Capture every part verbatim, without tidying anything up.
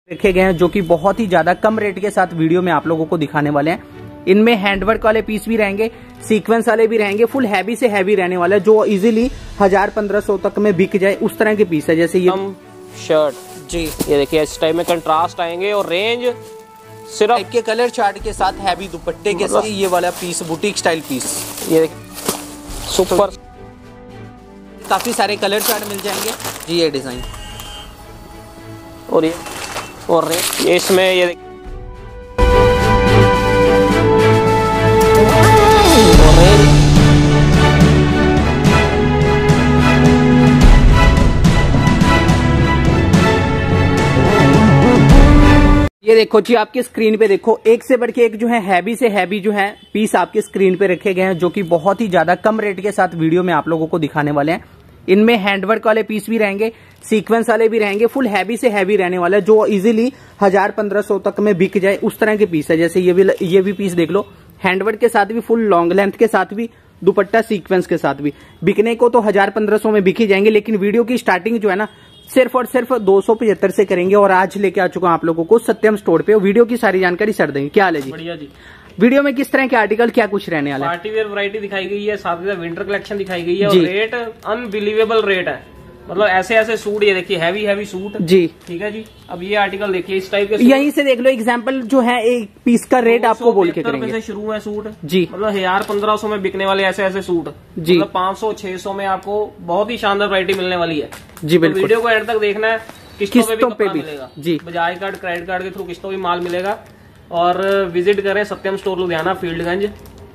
रखे गए हैं जो कि बहुत ही ज्यादा कम रेट के साथ वीडियो में आप लोगों को दिखाने वाले हैं। इनमें हैंडवर्क वाले पीस भी रहेंगे, सीक्वेंस वाले भी रहेंगे, फुल हैवी से हैवी रहने वाला है जो इजीली हजार पंद्रह सौ तक में बिक जाए उस तरह के पीस है। जैसे ये शर्ट जी, ये देखिए इस टाइप में कंट्रास्ट आएंगे और रेंज सिर्फ के कलर चार्ट के साथ हैवी दुपट्टे के साथ ये वाला पीस बुटीक स्टाइल पीस, ये सुपर काफी सारे कलर चार्ट मिल जाएंगे जी। ये डिजाइन और ये और रेंज ये इसमें ये ये देखो जी, आपकी स्क्रीन पे देखो एक से बढ़ के एक जो है हैवी से हैवी जो है पीस आपकी स्क्रीन पे रखे गए हैं जो कि बहुत ही ज्यादा कम रेट के साथ वीडियो में आप लोगों को दिखाने वाले हैं। इनमें हैंडवर्क वाले पीस भी रहेंगे, सीक्वेंस वाले भी रहेंगे, फुल हैवी से हैवी रहने वाला है जो इजीली हजार पंद्रह सौ तक में बिक जाए उस तरह के पीस है। जैसे ये भी ये भी पीस देख लो, हैंडवर्क के साथ भी, फुल लॉन्ग लेंथ के साथ भी, दुपट्टा सीक्वेंस के साथ भी। बिकने को तो हजार पंद्रह सौ में बिक ही जाएंगे, लेकिन वीडियो की स्टार्टिंग जो है ना सिर्फ और सिर्फ दो सौ पचहत्तर से करेंगे। और आज लेके आ चुका हूं आप लोगों को सत्यम स्टोर पे, वीडियो की सारी जानकारी सर देंगे। क्या हाल है जी? बढ़िया जी। वीडियो में किस तरह के आर्टिकल क्या कुछ रहने वाला है? पार्टी वेयर वैरायटी दिखाई गई है, साथ ही विंटर कलेक्शन दिखाई गई है और रेट अनबिलीवेबल रेट है। मतलब ऐसे ऐसे सूट, ये देखिए हैवी हैवी सूट जी, ठीक है जी। अब ये आर्टिकल देखिए इस टाइप के, यहीं से देख लो एग्जांपल जो है एक पीस का रेट आपको बोल के करेंगे। से शुरू है सूट जी, मतलब हजार पंद्रह सौ में बिकने वाले ऐसे ऐसे सूट जी, मतलब पाँच सौ छह सौ में आपको बहुत ही शानदार वैरायटी मिलने वाली है जी। बिल्कुल, वीडियो को एंड तक देखना है। किस्तों, किस्तों पे भी मिलेगा जी, बजाज कार्ड क्रेडिट कार्ड के थ्रू किस्तों भी माल मिलेगा। और विजिट करें सत्यम स्टोर लुधियाना, फील्डगंज,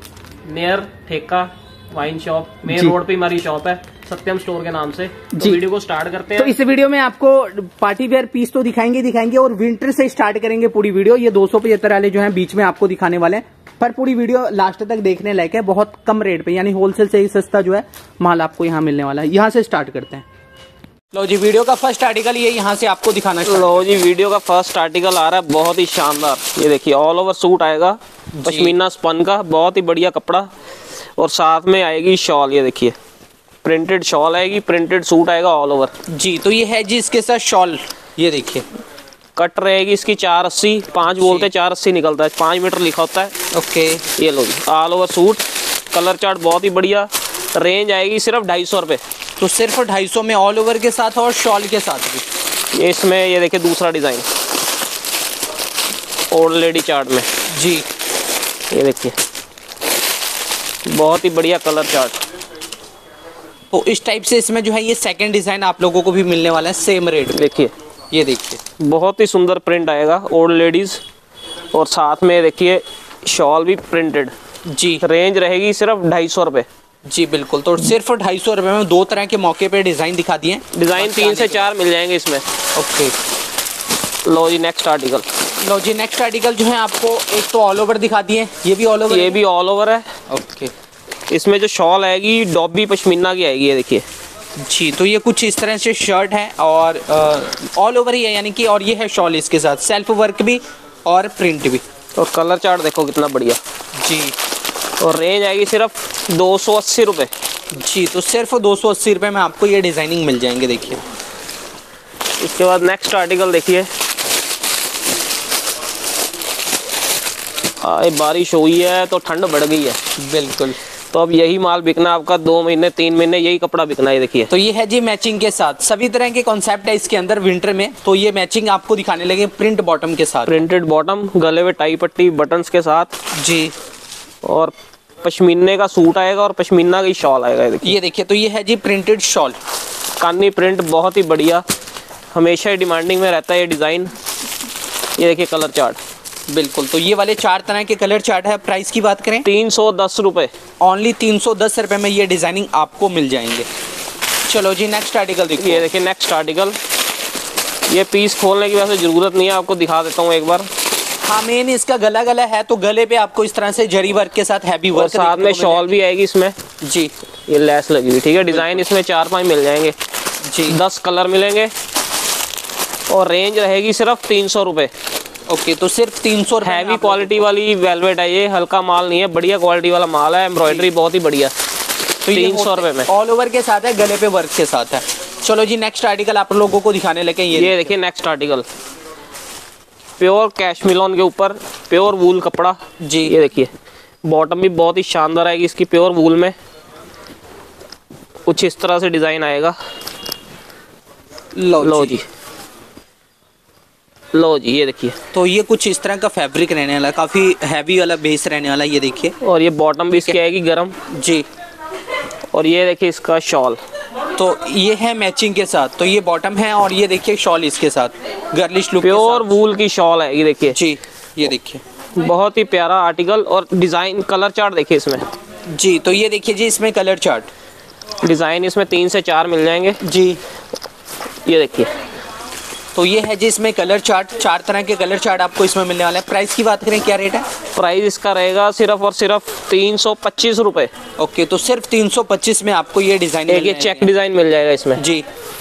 नियर ठेका वाइन शॉप, मेन रोड पे हमारी शॉप है सत्यम स्टोर के नाम से। तो वीडियो को स्टार्ट करते हैं। तो इस वीडियो में आपको पार्टी वेयर पीस तो दिखाएंगे दिखाएंगे और विंटर से स्टार्ट करेंगे पूरी वीडियो। ये दो सौ पचहत्तर वाले जो है बीच में आपको दिखाने वाले हैं, पर पूरी वीडियो लास्ट तक देखने लायक है, बहुत कम रेट पे, यानी होलसेल से ही सस्ता जो है माल आपको यहाँ मिलने वाला है। यहाँ से स्टार्ट करते हैं। लो जी, वीडियो का फर्स्ट आर्टिकल ये यहाँ से आपको दिखाना है। लो जी, वीडियो का फर्स्ट आर्टिकल आ रहा है बहुत ही शानदार। ये देखिए ऑल ओवर सूट आएगा, पश्मीना स्पन का, बहुत ही बढ़िया कपड़ा, और साथ में आएगी शॉल। ये देखिए प्रिंटेड शॉल आएगी, प्रिंटेड सूट आएगा ऑल ओवर जी। तो ये है जी इसके साथ शॉल, ये देखिए कट रहेगी इसकी चार अस्सी, पाँच बोलते चार अस्सी निकलता है, पाँच मीटर लिखा होता है। ओके, ये लो जी all over suit, colour chart बहुत ही बढ़िया। रेंज आएगी सिर्फ ढाई सौ रुपये, तो सिर्फ ढाई सौ में ऑल ओवर के साथ और शॉल के साथ भी। ये इसमें ये देखिए दूसरा डिजाइन ओल्ड लेडी चार्ट में जी, ये देखिए बहुत ही बढ़िया कलर चार्ट। तो इस टाइप से इसमें जो है ये सेकंड डिजाइन आप लोगों को भी मिलने वाला है सेम रेट। देखिए ये देखिए बहुत ही सुंदर प्रिंट आएगा ओल्ड लेडीज, और साथ में देखिए शॉल भी प्रिंटेड जी। रेंज रहेगी सिर्फ ढाई सौ रुपये जी। बिल्कुल, तो सिर्फ ढाई सौ रुपये में दो तरह के मौके पे डिजाइन दिखा दिए। डिजाइन तीन से चार मिल जाएंगे इसमें। ओके, लो जी नेक्स्ट आर्टिकल। लो जी नेक्स्ट आर्टिकल जो है आपको एक तो ऑल ओवर दिखा दिए, ये भी ऑल ओवर, ये भी ऑल ओवर है। ओके, इसमें जो शॉल आएगी डॉबी पश्मीना की आएगी, ये देखिए जी। तो ये कुछ इस तरह से शर्ट है और ऑल ओवर ही है, यानी कि, और ये है शॉल इसके साथ, सेल्फ वर्क भी और प्रिंट भी। और कलर चार्ट देखो कितना बढ़िया जी। और रेंज आएगी सिर्फ दो सौ अस्सी रुपये जी। तो सिर्फ दो सौ अस्सी रुपये में आपको ये डिजाइनिंग मिल जाएंगे। देखिए इसके बाद नेक्स्ट आर्टिकल देखिए, बारिश हुई है तो ठंड बढ़ गई है। बिल्कुल, तो अब यही माल बिकना आपका दो महीने तीन महीने यही कपड़ा बिकना है। देखिए तो ये है जी मैचिंग के साथ, सभी तरह के कॉन्सेप्ट है इसके अंदर विंटर में। तो ये मैचिंग आपको दिखाने लगे प्रिंट बॉटम के साथ, प्रिंटेड बॉटम, गले में टाई पट्टी बटन्स के साथ जी। और पश्मीने का सूट आएगा और पश्मीना की शॉल आएगा। देखिए ये देखिए, तो ये है जी प्रिंटेड शॉल, कानी प्रिंट बहुत ही बढ़िया, हमेशा ही डिमांडिंग में रहता है ये डिज़ाइन। ये देखिए कलर चार्ट। बिल्कुल, तो ये वाले चार तरह के कलर चार्ट है। प्राइस की बात करें तीन सौ दस रुपये, ओनली तीन सौ दस रुपये में ये डिजाइनिंग आपको मिल जाएंगे। चलो जी नेक्स्ट आर्टिकल देखिए। ये देखिए नेक्स्ट आर्टिकल, ये पीस खोलने की वैसे ज़रूरत नहीं है, आपको दिखा देता हूँ एक बार। हाँ, मेन इसका गला गला है, तो गले पे आपको इस तरह से जरी वर्क के साथ हैवी वर्क, साथ में शॉल भी आएगी इसमें जी। ये लेस लगी हुई, ठीक है। डिजाइन इसमें चार पांच मिल जाएंगे जी, दस कलर मिलेंगे और रेंज रहेगी सिर्फ तीन सौ रुपये। ओके, तो सिर्फ तीन सौ। हैवी क्वालिटी वाली वेलवेट है, ये हल्का माल नहीं है, बढ़िया क्वालिटी वाला माल है, एम्ब्रॉयडरी बहुत ही बढ़िया। तो तीन सौ रुपये में ऑल ओवर के साथ है, गले पे वर्क के साथ है। चलो जी नेक्स्ट आर्टिकल आप लोगों को दिखाने लगे। ये ये देखिए नेक्स्ट आर्टिकल, प्योर कैशमिलोन के ऊपर प्योर वूल कपड़ा जी। ये देखिए बॉटम भी बहुत ही शानदार आएगी इसकी, प्योर वूल में कुछ इस तरह से डिजाइन आएगा। लो, लो जी, लो जी, ये देखिए। तो ये कुछ इस तरह का फैब्रिक रहने वाला है, काफी हैवी वाला बेस रहने वाला है, ये देखिए। और ये बॉटम भी इसकी आएगी गरम जी। और ये देखिए इसका शॉल, तो ये है मैचिंग के साथ, तो ये बॉटम है और ये देखिए शॉल इसके साथ गर्लिश लुक, प्योर वूल की शॉल है ये देखिए जी। ये देखिए बहुत ही प्यारा आर्टिकल और डिजाइन कलर चार्ट देखिए इसमें जी। तो ये देखिए जी इसमें कलर चार्ट, डिजाइन इसमें तीन से चार मिल जाएंगे जी। ये देखिए, तो ये है जी इसमें कलर चार्ट, चार तरह के कलर चार्ट आपको इसमें मिलने वाला है। प्राइस की बात करें क्या रेट है? प्राइस इसका रहेगा सिर्फ और सिर्फ तीन सौ पच्चीस रुपए। ओके, तो सिर्फ तीन सौ पच्चीस में आपको ये डिजाइन, एक ये चेक डिजाइन मिल जाएगा इसमें जी।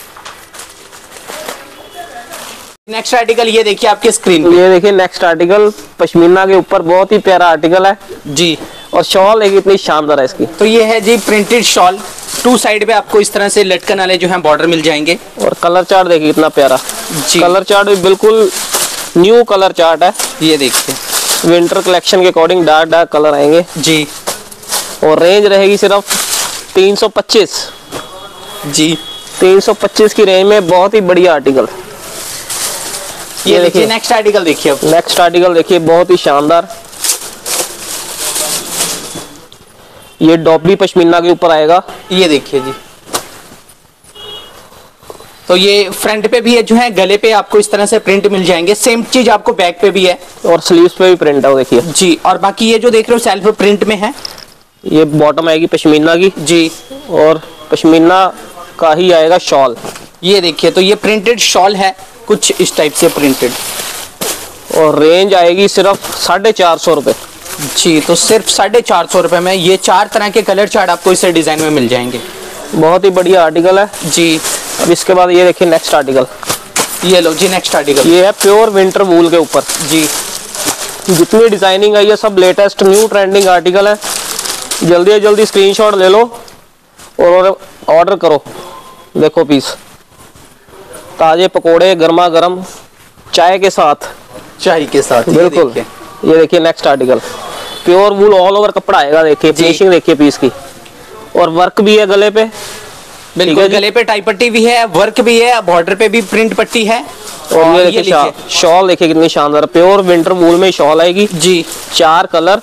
नेक्स्ट आर्टिकल ये देखिए आपके स्क्रीन पे, ये देखिए नेक्स्ट आर्टिकल पश्मीना के ऊपर बहुत ही प्यारा आर्टिकल है जी। और शॉल एक इतनी शानदार है इसकी। तो ये है जी प्रिंटेड शॉल, टू साइड पे आपको इस तरह से लटकन वाले जो है बॉर्डर मिल जाएंगे। और कलर चार्ट देखिए कितना प्यारा जी। कलर चार्ट भी बिल्कुल न्यू कलर चार्ट है, ये देखिए विंटर कलेक्शन के अकॉर्डिंग डार्क डार्क कलर आएंगे जी। और रेंज रहेगी सिर्फ तीन सौ पच्चीस जी। तीन सौ पच्चीस की रेंज में बहुत ही बढ़िया आर्टिकल। ये देखिए नेक्स्ट आर्टिकल देखिए, अब नेक्स्ट आर्टिकल देखिए बहुत ही शानदार, ये डॉबी पश्मीना के ऊपर आएगा। ये देखिए जी, तो ये फ्रंट पे भी है जो है, गले पे आपको इस तरह से प्रिंट मिल जाएंगे। सेम चीज आपको बैक पे भी है और स्लीव्स पे भी प्रिंट है देखिए जी। और बाकी ये जो देख रहे हो सेल्फ प्रिंट में है, ये बॉटम आएगी पश्मीना की जी। और पश्मीना का ही आएगा शॉल, ये देखिए। तो ये प्रिंटेड शॉल है कुछ इस टाइप से प्रिंटेड, और रेंज आएगी सिर्फ साढ़े चार सौ रुपए जी। तो सिर्फ साढ़े चार सौ रुपए में ये चार तरह के कलर चार्ट आपको इस डिजाइन में मिल जाएंगे। बहुत ही बढ़िया आर्टिकल है जी। अब इसके बाद ये देखिए नेक्स्ट आर्टिकल, ये लो जी नेक्स्ट आर्टिकल, ये है प्योर विंटर वूल के ऊपर जी। जितनी डिजाइनिंग आई है सब लेटेस्ट न्यू ट्रेंडिंग आर्टिकल है। जल्दी से जल्दी स्क्रीनशॉट ले लो और ऑर्डर करो। देखो पीस, ताजे पकोड़े गर्मा गर्म चाय के साथ, चाय के साथ बिल्कुल। ये देखिए next article, pure wool all over कपड़ा आएगा, देखिए फिनिशिंग देखिए पीस की। और वर्क भी है गले पे, बिल्कुल गले पे टाई पट्टी भी है, वर्क भी है, बॉर्डर पे भी प्रिंट पट्टी है। और, और ये देखिए शॉल देखिए कितनी शानदार, प्योर विंटर वूल में शॉल आएगी जी। चार कलर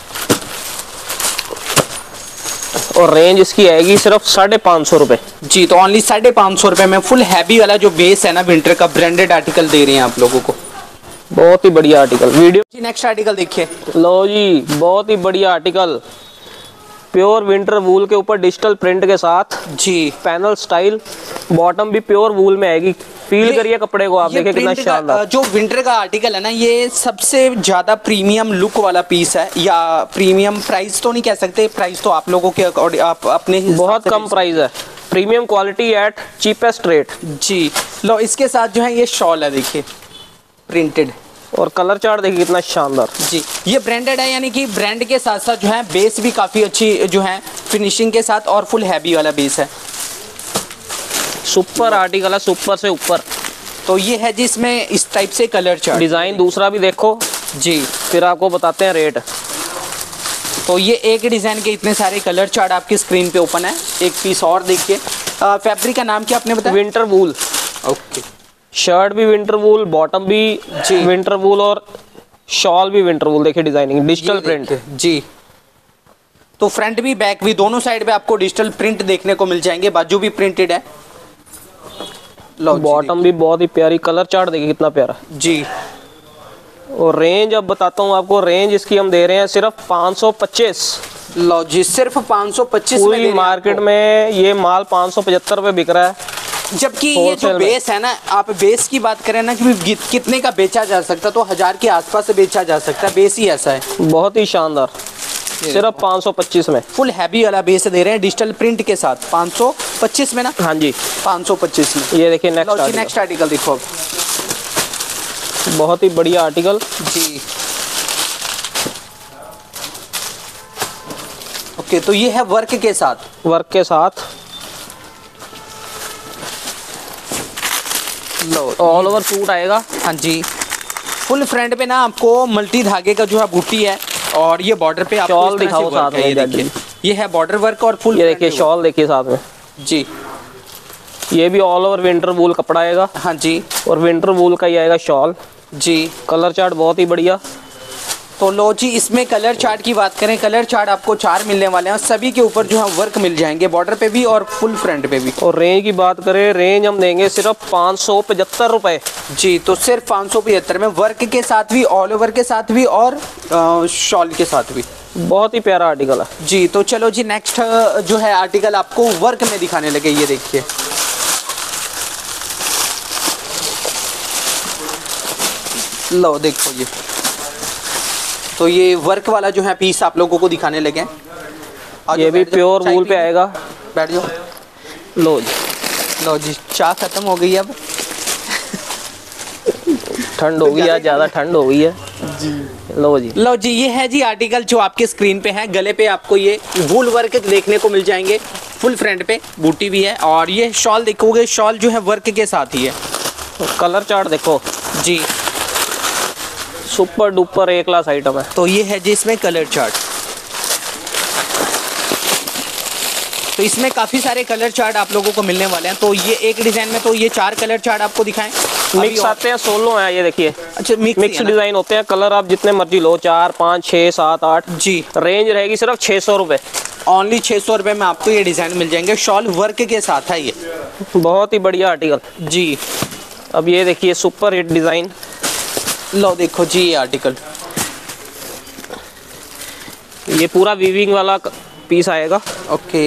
और रेंज इसकी आएगी सिर्फ साढ़े पाँच सौ रुपए जी। तो ओनली साढ़े पाँच सौ रुपए में फुल हैवी वाला जो बेस है ना विंटर का, ब्रांडेड आर्टिकल दे रहे हैं आप लोगों को। बहुत ही बढ़िया आर्टिकल। वीडियो जी नेक्स्ट आर्टिकल देखिए, लो जी बहुत ही बढ़िया आर्टिकल, प्योर विंटर वूल के ऊपर डिजिटल प्रिंट के साथ जी। पैनल स्टाइल, बॉटम भी प्योर वूल में आएगी। फील करिए कपड़े को आप, देखिए कितना शानदार। जो विंटर का आर्टिकल है ना, ये सबसे ज्यादा प्रीमियम लुक वाला पीस है, या प्रीमियम प्राइस तो नहीं कह सकते, प्राइस तो आप लोगों के आप अपने बहुत कम प्राइस है, premium quality at cheapest rate जी। लो इसके साथ जो है ये शॉल है देखिए प्रिंटेड, और कलर चार्ट देखिए कितना शानदार जी। ये ब्रांडेड है, यानी कि ब्रांड के साथ साथ जो है बेस भी काफी अच्छी जो है फिनिशिंग के साथ, और फुल हैवी वाला बेस है। सुपर आर्टिकल है, सुपर से ऊपर। तो ये है जी इसमें इस टाइप से कलर चार्ट, डिजाइन दूसरा भी देखो जी, फिर आपको बताते हैं रेट। तो ये एक डिजाइन के इतने सारे कलर चार्ट आपकी स्क्रीन पे ओपन है। एक पीस और देखिए, फैब्रिक का नाम क्या आपने बताया? Winter wool. ओके, शर्ट भी विंटर वूल, बॉटम भी विंटर वूल, और शॉल भी विंटर वूल। देखिए डिजाइनिंग डिजिटल प्रिंट जी। तो फ्रंट भी बैक भी दोनों साइड पे आपको डिजिटल प्रिंट देखने को मिल जाएंगे, बाजू भी प्रिंटेड है। बॉटम भी बहुत ही प्यारी, कलर चार्ट देखिए कितना प्यारा जी। और रेंज अब बताता हूँ आपको, रेंज इसकी हम दे रहे हैं सिर्फ पाँच सौ पच्चीस। लो जी सिर्फ पाँच सौ पच्चीस में। पूरी मार्केट में ये माल पाँच सौ पचहत्तर रुपए बिक रहा है, जबकि ये जो बेस है ना, आप बेस की बात करें ना कि कितने का बेचा जा सकता, तो हजार के आसपास से बेचा जा सकता है। बेस ही ऐसा है, बहुत ही शानदार, सिर्फ पाँच सौ पच्चीस में फुल हैवी वाला बेस दे रहे हैं डिजिटल प्रिंट के साथ। पाँच सौ पच्चीस में ना? हाँ जी पाँच सौ पच्चीस में। ये देखिए नेक्स्ट नेक्स्ट आर्टिकल देखो अब, बहुत ही बढ़िया आर्टिकल जी। ओके, तो ये है वर्क के साथ, वर्क के साथ लो ऑल ओवर सूट आएगा। हाँ जी। फुल फ्रंट पे ना आपको मल्टी धागे का जो है बूटी है और ये बॉर्डर पे आपको शॉल दिखाओ साथ में। ये देखिए, ये है बॉर्डर वर्क और फुल। ये देखिए शॉल देखिए साथ में जी। ये भी ऑल ओवर विंटर वूल कपड़ा आएगा। हाँ जी, और विंटर वूल का ही आएगा शॉल जी। कलर चार्ट बहुत ही बढ़िया। तो लो जी, इसमें कलर चार्ट की बात करें, कलर चार्ट आपको चार मिलने वाले हैं। सभी के ऊपर जो है वर्क मिल जाएंगे, बॉर्डर पे भी और फुल फ्रंट पे भी। और रेंज की बात करें, रेंज हम देंगे सिर्फ पाँच सौ पचहत्तर रुपए जी। तो सिर्फ पाँच सौ पचहत्तर में वर्क के साथ भी, ऑल ओवर के साथ भी और शॉल के साथ भी। बहुत ही प्यारा आर्टिकल है जी। तो चलो जी, नेक्स्ट जो है आर्टिकल आपको वर्क में दिखाने लगे। ये देखिए, लो देखो, ये तो ये वर्क वाला जो है पीस आप लोगों को दिखाने लगे हैं। ये भी प्योर वूल पे आएगा। बैठ जाओ। लो जी, लो जी, चाय खत्म हो गई अब। ठंड हो गई है, ज्यादा ठंड हो गई है जी। लो जी, लो जी, ये है जी आर्टिकल जो आपके स्क्रीन पे है। गले पे आपको ये वूल वर्क देखने को मिल जाएंगे, फुल फ्रंट पे बूटी भी है। और ये शॉल देखोगे, शॉल जो है वर्क के साथ ही है। कलर चार्ट देखो जी, super duper A class item है। तो ये है जी इसमें कलर चार्ट। तो इसमें काफी सारे कलर चार्ट आप लोगों को मिलने वाले हैं। तो ये एक डिजाइन में तो ये चार कलर चार्ट आपको दिखाएं। मिक्स आते हैं, सोलो है ये देखिए। अच्छा, मिक्स मिक्स डिजाइन होते हैं। कलर आप जितने मर्जी लो, चार पाँच छः सात आठ जी। रेंज रहेगी सिर्फ छः सौ रुपये। ओनली छः सौ रुपये में आपको ये डिजाइन मिल जाएंगे। शॉल वर्क के साथ है ये। बहुत ही बढ़िया आर्टिकल जी। अब ये देखिए सुपर हिट डिजाइन। लो देखो जी, ये आर्टिकल, ये पूरा वीविंग वाला पीस आएगा। ओके।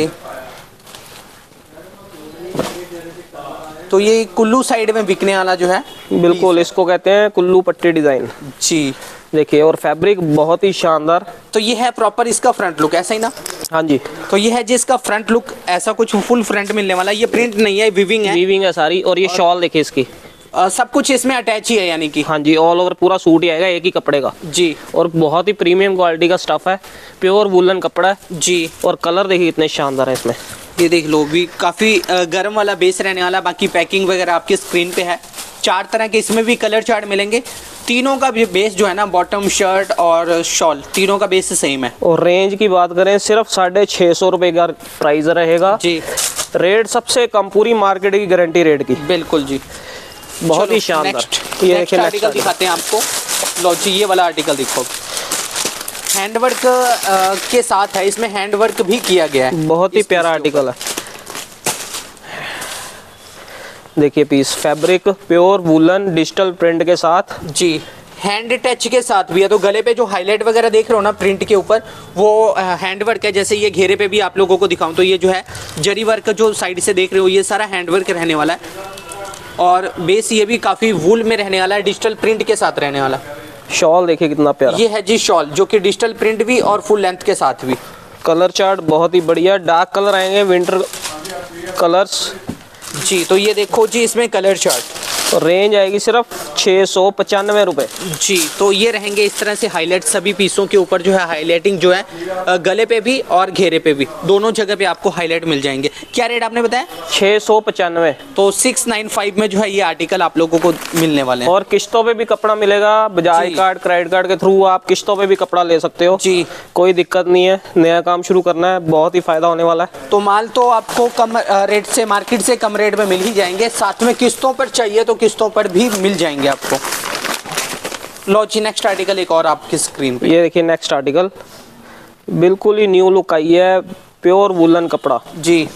तो ये कुल्लू साइड में बिकने वाला जो है, बिल्कुल इसको कहते हैं कुल्लू पट्टी डिजाइन जी। देखिए, और फैब्रिक बहुत ही शानदार। तो ये है प्रॉपर इसका फ्रंट लुक, ऐसा ही ना? हाँ जी। तो ये है जी इसका फ्रंट लुक, ऐसा कुछ फुल फ्रंट मिलने वाला। ये प्रिंट नहीं है, वीविंग है। वीविंग है सारी। और ये शॉल देखिए इसकी, आ, सब कुछ इसमें अटैच ही है यानी कि। हाँ जी, ऑल ओवर पूरा सूट ही आएगा एक ही कपड़े का जी। और बहुत ही प्रीमियम क्वालिटी का स्टफ है, प्योर वुलन कपड़ा है जी। और कलर देखिए कितने शानदार है इसमें। ये देख लो, भी काफी गर्म वाला बेस रहने वाला। बाकी पैकिंग वगैरह आपकी स्क्रीन पे है। चार तरह के इसमें भी कलर चार्ट मिलेंगे। तीनों का भी बेस जो है ना, बॉटम, शर्ट और शॉल, तीनों का बेस सेम है। और रेंज की बात करें, सिर्फ साढ़े छः सौ रुपये का प्राइस रहेगा जी। रेट सबसे कम, पूरी मार्केट की गारंटी रेट की। बिल्कुल जी, बहुत ही शानदार। ये देखिए आर्टिकल दिखाते हैं आपको। लो जी, ये वाला आर्टिकल देखो, हैंडवर्क के साथ है। इसमें हैंडवर्क भी किया गया है। बहुत ही प्यारा आर्टिकल है। देखिए piece, fabric pure woollen digital print के साथ जी। हैंड टच के साथ भी है। तो गले पे जो हाईलाइट वगैरह देख रहे हो ना प्रिंट के ऊपर, वो हैंड वर्क है। जैसे ये घेरे पे भी आप लोगों को दिखाऊं तो ये जो है जरी वर्क जो साइड से देख रहे हो, ये सारा हैंड वर्क रहने वाला है। और बेस ये भी काफ़ी वूल में रहने वाला है, डिजिटल प्रिंट के साथ रहने वाला। शॉल देखिए कितना प्यारा। ये है जी शॉल, जो कि डिजिटल प्रिंट भी और फुल लेंथ के साथ भी। कलर चार्ट बहुत ही बढ़िया, डार्क कलर आएंगे, विंटर कलर्स जी। तो ये देखो जी, इसमें कलर चार्ट और रेंज आएगी सिर्फ छः सौ पचानवे रुपये जी। तो ये रहेंगे इस तरह से हाईलाइट सभी पीसों के ऊपर जो है हाईलाइटिंग जो है गले पे भी और घेरे पे भी, दोनों जगह पे आपको हाईलाइट मिल जाएंगे। क्या रेट आपने बताया? छः सौ पचानवे। तो सिक्स नाइन फाइव में जो है ये आर्टिकल आप लोगों को मिलने वाले हैं। और किस्तों पे भी कपड़ा मिलेगा, बजाज कार्ड, क्रेडिट कार्ड के थ्रू आप किस्तों पे भी कपड़ा ले सकते हो जी। कोई दिक्कत नहीं है, नया काम शुरू करना है, बहुत ही फायदा होने वाला है। तो माल तो आपको कम रेट से, मार्केट से कम रेट में मिल ही जाएंगे। साथ में किस्तों पर चाहिए तो किस्तों पर भी मिल जाएंगे आपको। लो जी, नेक्स्ट आर्टिकल एक और आपकी स्क्रीन पे। ये देखिए नेक्स्ट आर्टिकल, बिल्कुल ही न्यू लुक आई है, प्योर वुलन कपड़ा जी।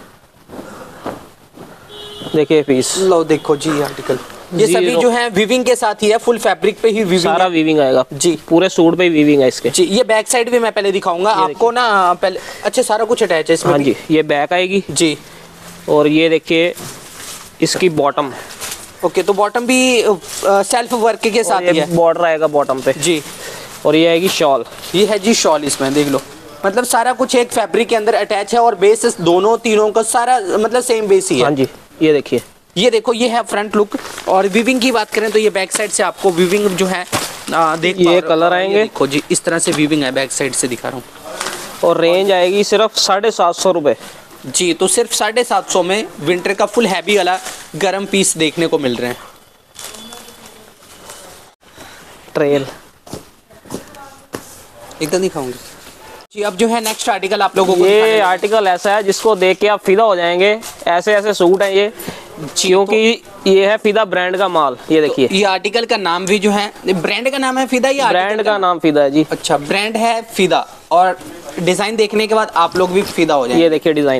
देखिए पीस, लो देखो जी आर्टिकल, ये सभी जो है वीविंग के साथ ही है, फुल फैब्रिक पे ही वीविंग, सारा वीविंग आएगा जी। पूरे सूट पे वीविंग है इसके जी। ये बैक साइड भी मैं पहले दिखाऊंगा आपको ना, पहले अच्छा सारा कुछ अटैच है इसमें। हाँ जी, ये बैक आएगी जी। और ये देखिए इसकी बॉटम, ओके। तो बॉटम भी सेल्फ वर्क के साथ ही है, बॉर्डर आएगा बॉटम पे जी। और ये आएगी शॉल, ये है जी शॉल, इसमें देख लो, मतलब सारा कुछ एक फैब्रिक के अंदर अटैच है। और बेस दोनों तीनों का सारा मतलब सेम बेस ही है। हाँ जी, ये देखिए, ये देखो, ये है फ्रंट लुक। और वीविंग की बात करें तो ये बैक साइड से आपको वीविंग जो है आ, देख ये कलर आएंगे, देखो जी, इस तरह से वीविंग है, बैक साइड से दिखा रहा हूँ। और रेंज आएगी सिर्फ साढ़े सात सौ रुपये जी। तो सिर्फ साढ़े सात सौ में विंटर का फुल हैवी वाला गर्म पीस देखने को मिल रहे हैं। ट्रेल एकदम दिखाऊंगी जी। अब जो है नेक्स्ट आर्टिकल आप लोगों को, ये आर्टिकल ऐसा है जिसको देख के आप फिदा हो जाएंगे। ऐसे ऐसे सूट है ये, क्योंकि ये है फिदा ब्रांड का माल। ये देखिए, तो ये आर्टिकल का नाम भी जो है, ब्रांड का नाम है फिदा, या ब्रांड का नाम फिदा है जी। अच्छा, ब्रांड है फिदा, और डिजाइन देखने के बाद आप लोग भी फिदा हो जाएंगे। ये देखिए डिजाइन,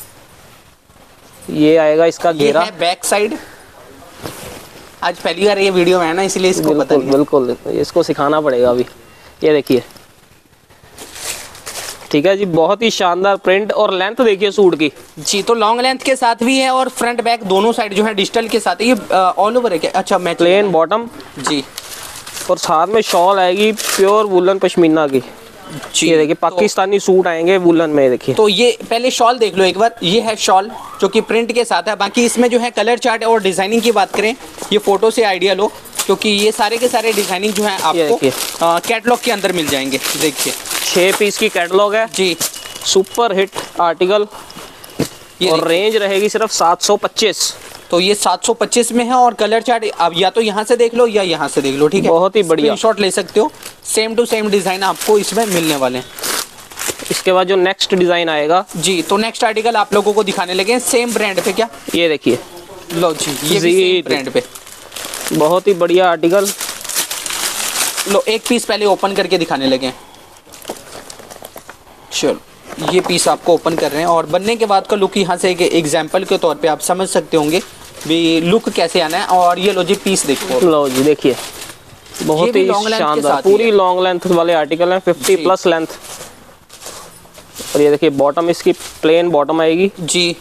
ये आएगा इसका घेरा, ये है बैक साइड। आज पहली बार ये वीडियो में है ना, इसलिए इसको पता नहीं। बिल्कुल, इसको सिखाना पड़ेगा अभी। ये देखिए, ठीक है जी, बहुत ही शानदार प्रिंट। और लेंथ देखिए सूट की जी, तो लॉन्ग लेंथ के साथ भी है और फ्रंट बैक दोनों साइड जो है डिजिटल के साथ है। ये ऑल ओवर है क्या? अच्छा, मैं प्लेन बॉटम जी, और साथ में शॉल आएगी प्योर वुलन पश्मीना की। ये देखिए पाकिस्तानी तो, सूट आएंगे वुलन में। देखिए, तो ये पहले शॉल देख लो एक बार। ये है शॉल जो कि प्रिंट के साथ है। बाकी इसमें जो है कलर चार्ट और डिजाइनिंग की बात करें, ये फोटो से आइडिया लो, क्योंकि ये सारे के सारे डिजाइनिंग जो है आपको कैटलॉग के अंदर मिल जाएंगे। देखिए, छह पीस की कैटलॉग है जी, सुपर हिट आर्टिकल। और रेंज रहेगी सिर्फ सात सौ पच्चीस। तो ये सात सौ पच्चीस में है। और कलर चार्ट अब या तो यहाँ से देख लो या यहाँ से देख लो, ठीक है, बहुत ही बढ़िया शॉट ले सकते हो। सेम टू सेम डिजाइन आपको इसमें मिलने वाले हैं। इसके बाद जो नेक्स्ट डिजाइन आएगा जी, तो नेक्स्ट आर्टिकल आप लोगों को दिखाने लगे सेम ब्रांड पे। क्या? ये देखिए, लो जी, ये भी सेम ब्रांड पे बहुत ही बढ़िया आर्टिकल। लो, एक पीस पहले ओपन करके दिखाने लगे। चलो, ये पीस आपको ओपन कर रहे हैं और बनने के बाद का लुक यहाँ से एक एग्जांपल के तौर पे आप समझ सकते होंगे भी लुक कैसे आना है। और ये लो जी, पीस देखो। लो जी, देखिए बहुत ही शानदार, पूरी लॉन्ग लेंथ वाले आर्टिकल हैं, फिफ्टी प्लस लेंथ। और ये देखिए बॉटम इसकी प्लेन बॉटम आएगी जी।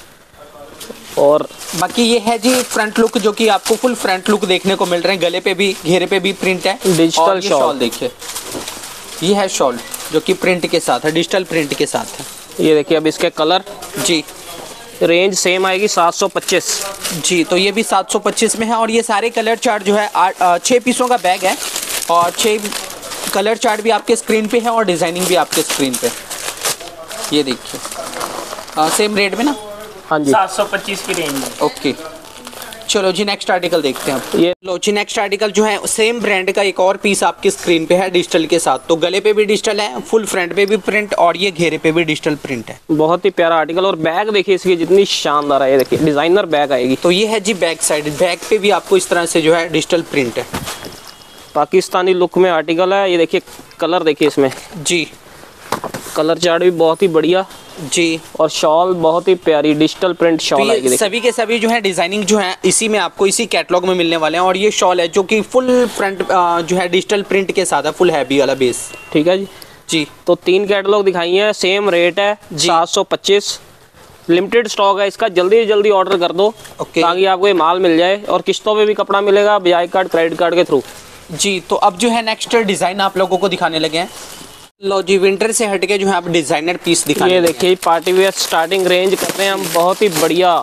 और बाकी ये है जी फ्रंट लुक, जो कि आपको फुल फ्रंट लुक देखने को मिल रहे हैं। गले पे भी, घेरे पे भी प्रिंट है, डिजिटल शॉल। देखिए, ये है शॉल जो कि प्रिंट के साथ है, डिजिटल प्रिंट के साथ है। ये देखिए, अब इसके कलर जी, रेंज सेम आएगी सात सौ पच्चीस जी। तो ये भी सात सौ पच्चीस में है। और ये सारे कलर चार्ट जो है छः पीसों का बैग है, और छः कलर चार्ट भी आपके स्क्रीन पे है और डिजाइनिंग भी आपके स्क्रीन पे। ये देखिए, सेम रेट में ना? हाँ जी, सात सौ पच्चीस की रेंज में। ओके, चलो जी नेक्स्ट आर्टिकल देखते हैं। ये लो जी, नेक्स्ट आर्टिकल जो है सेम ब्रांड का एक और पीस आपकी स्क्रीन पे है डिजिटल के साथ। तो गले पे भी डिजिटल है, फुल फ्रंट पे भी प्रिंट, और ये घेरे पे भी डिजिटल प्रिंट है। बहुत ही प्यारा आर्टिकल। और बैग देखिए इसकी जितनी शानदार है, ये देखिए डिजाइनर बैग आएगी। तो ये है जी बैक साइड, बैक पे भी आपको इस तरह से जो है डिजिटल प्रिंट है, पाकिस्तानी लुक में आर्टिकल है। ये देखिए कलर देखिए इसमें जी, कलर चार्ट भी बहुत ही बढ़िया जी। और शॉल बहुत ही प्यारी डिजिटल प्रिंट शॉल तो ये सभी के सभी जो है डिजाइनिंग जो है इसी में आपको इसी कैटलॉग में मिलने वाले हैं। और ये शॉल है जो कि फुल फ्रंट जो है डिजिटल प्रिंट के साथ है, फुल हैवी वाला बेस। ठीक है जी जी। तो तीन कैटलॉग दिखाई हैं, सेम रेट है सात सौ पच्चीस। लिमिटेड स्टॉक है इसका, जल्दी जल्दी ऑर्डर कर दो ताकि आपको ये माल मिल जाए। और किस्तों पे भी कपड़ा मिलेगा बजाय कार्ड क्रेडिट कार्ड के थ्रू जी। तो अब जो है नेक्स्ट डिजाइन आप लोगों को दिखाने लगे हैं। लो जी, विंटर से हटके जो है आप डिजाइनर पीस दिखाने। ये देखिए पार्टी वेयर स्टार्टिंग रेंज कर रहे हैं हम, बहुत ही बढ़िया,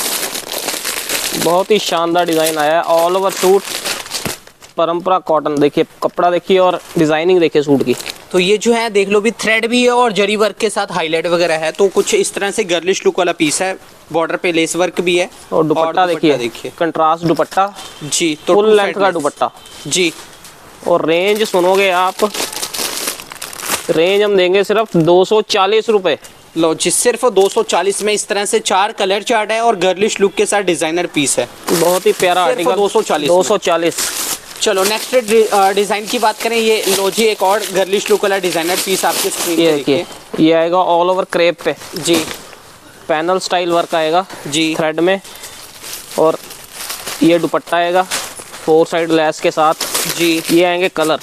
बहुत ही शानदार डिजाइन आया है। ऑल ओवर सूट परंपरा कॉटन, देखिए कपड़ा देखिए और डिजाइनिंग देखिए सूट की। तो ये जो है देख लो भी थ्रेड भी है और जरी वर्क के साथ हाईलाइट वगैरह है। तो कुछ इस तरह से गर्लिश लुक वाला पीस है, बॉर्डर पे लेस वर्क भी है। और दुपट्टा देखिए, देखिए कंट्रास्ट दुपट्टा जी, तो फुल लेंथ का दुपट्टा जी। और रेंज सुनोगे आप, रेंज हम देंगे सिर्फ दो सौ चालीस रुपए। लो जी, सिर्फ दो सौ चालीस में इस तरह से चार कलर चार्ट है और गर्लिश लुक के साथ डिजाइनर पीस है। बहुत ही प्यारा आर्टिकल, दो सौ चालीस दो सौ चालीस। चलो नेक्स्ट डिजाइन की बात करें। ये लो जी, एक और गर्लिश लुक वाला डिजाइनर पीस आपके स्क्रीन पे देखिए। ये आएगा ऑल ओवर क्रेप पे जी, पैनल स्टाइल वर्क आएगा जी थ्रेड में। और ये दुपट्टा आएगा फोर साइड लेस के साथ जी। ये आएंगे कलर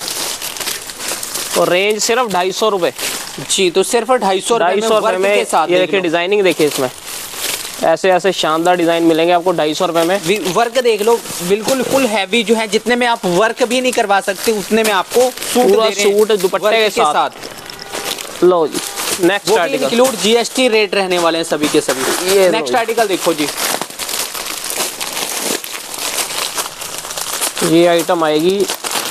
और रेंज सिर्फ ढाई सौ रुपए जी। तो सिर्फ ढाई सौ ढाई सौ रुपए में के साथ ये देखिए डिजाइनिंग देखिए, इसमें ऐसे ऐसे शानदार डिजाइन मिलेंगे आपको ढाई सौ रुपए में। वर्क देख लो, बिल्कुल फुल हैवी जो है, जितने में आप वर्क भी नहीं करवा सकते उतने में आपको पूरा सूट दुपट्टे के साथ। लो जी next article, include GST rate रहने वाले हैं सभी के सभी। ये नेक्स्ट आर्टिकल देखो जी, ये आइटम आएगी,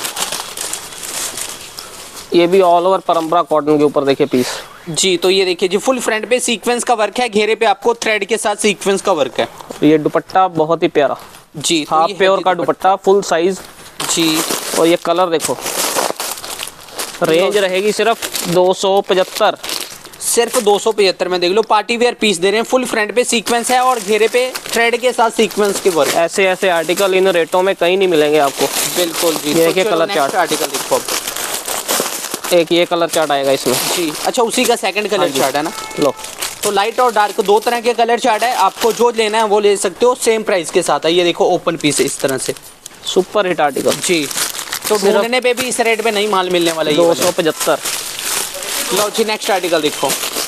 ये भी ऑल ओवर परंपरा कॉटन के ऊपर देखिए पीस जी। तो ये देखिए जी, फुल फ्रंट पे सीक्वेंस का वर्क है, घेरे पे आपको थ्रेड के साथ सीक्वेंस का वर्क है। ये दुपट्टा बहुत ही प्यारा जी, हाफ प्योर का दुपट्टा फुल साइज जी। और ये कलर देखो, रेंज रहेगी सिर्फ दो सौ पचहत्तर, सिर्फ दो सौ पचहत्तर में देख लो। पार्टी वेयर पीस दे रहे हैं, फुल फ्रंट पे सीक्वेंस है और घेरे पे थ्रेड के साथ सीक्वेंस के वर्क। ऐसे ऐसे आर्टिकल इन रेटों में कहीं नहीं मिलेंगे आपको। बिल्कुल जी। ये देखिए कलर चार्ट, आर्टिकल देखो, एक ये कलर चार्ट आएगा इसमें जी। अच्छा, उसी का सेकंड कलर चार्ट है ना। लो, तो लाइट और डार्क दो तरह के कलर चार्ट है, आपको जो लेना है वो ले सकते हो, सेम प्राइस के साथ है। ये देखो ओपन पीस है इस तरह से, सुपर हिट आर्टिकल जी। तो ढूंढने पे भी इस रेट पे नहीं माल मिलने वाला है। दो सौ पचहत्तर। लो जी, नेक्स्ट आर्टिकल देखो,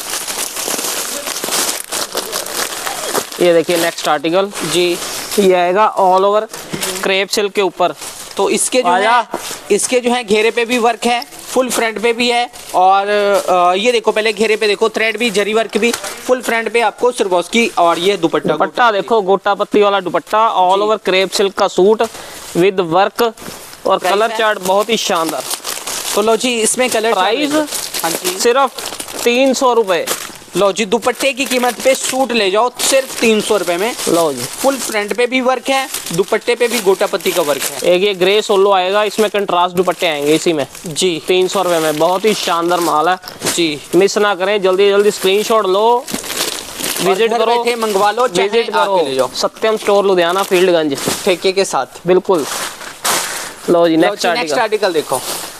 ये देखिए नेक्स्ट आर्टिकल जी। ये आएगा ऑल ओवर क्रेप सिल्क के ऊपर। तो इसके जो है इसके जो है घेरे पे भी वर्क है, फुल फ्रंट पे भी है। और ये देखो, पहले घेरे पे देखो थ्रेड भी, जरी वर्क भी, फुल फ्रंट पे आपको सिरबॉस्की। और ये दुपट्टा दुपट्टा देखो, गोटा पत्ती वाला दुपट्टा, ऑल ओवर क्रेप सिल्क का सूट विद वर्क और कलर चार्ट बहुत ही शानदार। तो लो जी, इसमें कलर प्राइस हाँ जी सिर्फ तीन सौ रुपए। लो जी, दुपट्टे की कीमत पे सूट ले जाओ सिर्फ तीन सौ रुपए में। लो जी, फुल फ्रंट पे भी वर्क है, दुपट्टे पे भी गोटा पत्ती का वर्क है। एक ये ग्रे सोलो आएगा, इसमें कंट्रास्ट दुपट्टे आएंगे इसी में जी। तीन सौ रुपए में बहुत ही शानदार माल है जी। मिस ना करें, जल्दी जल्दी स्क्रीनशॉट लो, विजिट करो, मंगवा लो, विजिट करो। ले जाओ सत्यम स्टोर लुधियाना फील्डगंज ठेके के साथ, बिल्कुल। लो जी, नेक्स्ट नेक्स्ट आर्टिकल देखो,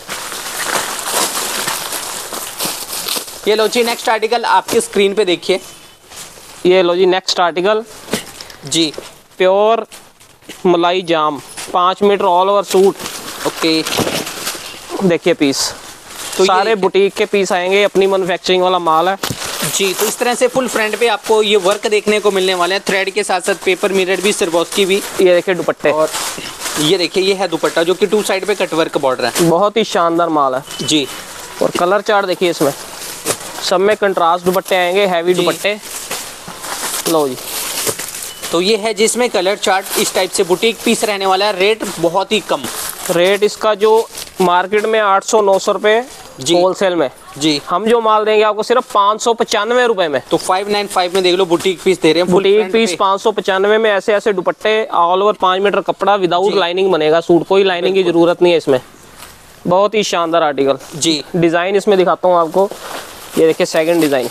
ये लो जी नेक्स्ट आर्टिकल आपके स्क्रीन पे देखिए। ये लो जी नेक्स्ट आर्टिकल जी, प्योर मलाई जाम, पाँच metre all over suit. Okay, देखिए पीस, तो सारे बुटीक के पीस आएंगे, अपनी मैन्युफैक्चरिंग वाला माल है जी। तो इस तरह से फुल फ्रंट पे आपको ये वर्क देखने को मिलने वाले हैं, थ्रेड के साथ साथ पेपर मिरर भी, सिरबॉस्की भी। ये देखिए दुपट्टे, और ये देखिए ये है दुपट्टा जो कि टू साइड पे कटवर्क बॉर्डर है, बहुत ही शानदार माल है जी। और कलर चार्ट देखिए, इसमें सब में कंट्रास्ट दुपट्टे आएंगे, हैवी दुपट्टे। लो जी, तो ये है जिसमें कलर चार्ट इस टाइप से बुटीक पीस रहने वाला है। रेट बहुत ही कम, रेट इसका जो मार्केट में आठ सौ नौ सौ रुपए होलसेल में जी, हम जो माल देंगे आपको सिर्फ पाँच सौ पचानवे रुपए में। तो पाँच सौ पचानवे में देख लो बुटीक पीस दे रहे हैं। बुटीक पीस पाँच सौ पचानवे में, ऐसे ऐसे दुपट्टे, ऑल ओवर पाँच मीटर कपड़ा, विदाउट लाइनिंग बनेगा सूट, कोई लाइनिंग की जरूरत नहीं है इसमें। बहुत ही शानदार आर्टिकल जी। डिजाइन इसमें दिखाता हूँ आपको, ये देखिए सेकंड डिजाइन।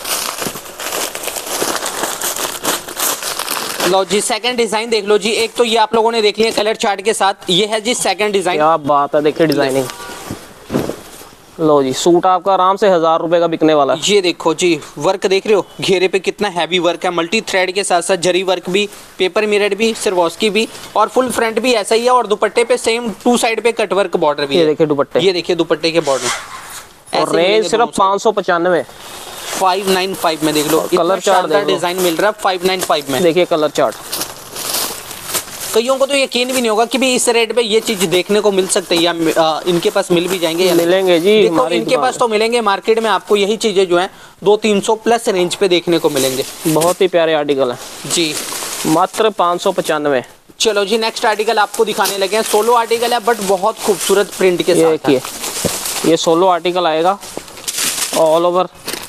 लो जी, सेकंड डिजाइन देख लो जी। एक तो ये आप लोगों ने देख लिया कलर चार्ट के साथ, ये है जी सेकंड डिजाइन। क्या बात है, देखिए डिजाइनिंग। लो जी, सूट आपका आराम से हजार रुपए का बिकने वाला है। ये देखो जी, वर्क देख रहे हो, घेरे पे कितना हैवी वर्क है, मल्टी थ्रेड के साथ साथ जरी वर्क भी, पेपर मिरर भी, सिरबॉस्की भी, और फुल फ्रंट भी ऐसा ही है। और दुपट्टे पे सेम टू साइड पे कटवर्क बॉर्डर भी है। ये देखिए दुपट्टे, ये देखिए दुपट्टे के बॉर्डर। और रेंज सिर्फ पाँच सौ पचानवे, फाइव नाइन फाइव में देख लो। कलर चार्ट डिजाइन मिल रहा है फाइव नाइन फाइव में। देखिए कलर चार्ट। कईयों को तो यकीन भी नहीं होगा कि भी इस रेट पे ये चीज देखने को मिल सकती है, या आ, इनके पास मिल भी जाएंगे या मिलेंगे जी। देखो इनके पास तो मिलेंगे, मार्केट में आपको यही चीजें जो है दो तीन सौ प्लस रेंज पे देखने को मिलेंगे। बहुत ही प्यारे आर्टिकल है जी, मात्र पाँच सौ पचानवे। चलो जी, नेक्स्ट आर्टिकल आपको दिखाने लगे हैं। सोलो आर्टिकल है बट बहुत खूबसूरत प्रिंट के साथ। देखिए ये सोलो आर्टिकल आएगा, ऑल ओवर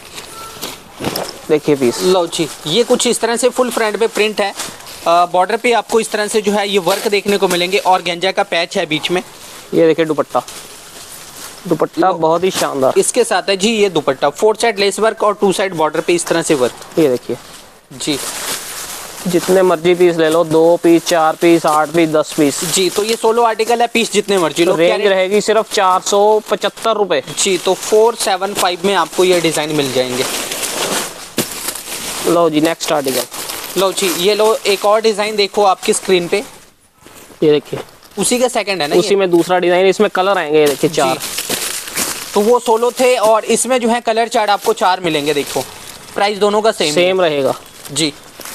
देखिए पीस। लो जी, ये कुछ इस तरह से फुल फ्रंट पे प्रिंट है, बॉर्डर पे आपको इस तरह से जो है ये वर्क देखने को मिलेंगे, और गेंजा का पैच है बीच में। ये देखिए दुपट्टा, दुपट्टा बहुत ही शानदार इसके साथ है जी। ये दुपट्टा फोर साइड लेस वर्क और टू साइड बॉर्डर पे इस तरह से वर्क। ये देखिए जी, जितने मर्जी पीस ले लो, दो पीस, चार पीस, आठ पीस, दस पीस जी। तो ये सोलो आर्टिकल है, पीस जितने मर्जी लो। रेंज रहेगी सिर्फ चार सौ पचहत्तर रुपए जी। तो फोर सेवन फाइव में आपको ये डिजाइन मिल जाएंगे। लो जी, नेक्स्ट आर्टिकल। लो जी, ये लो एक और डिजाइन देखो आपकी स्क्रीन पे। ये देखिए उसी का सेकंड है ना, उसी में दूसरा डिजाइन, इसमें कलर आएंगे। ये देखिए चार, तो वो सोलो थे और इसमें जो है कलर चार्ट आपको चार मिलेंगे। देखो प्राइस दोनों का सेम सेम रहेगा जी।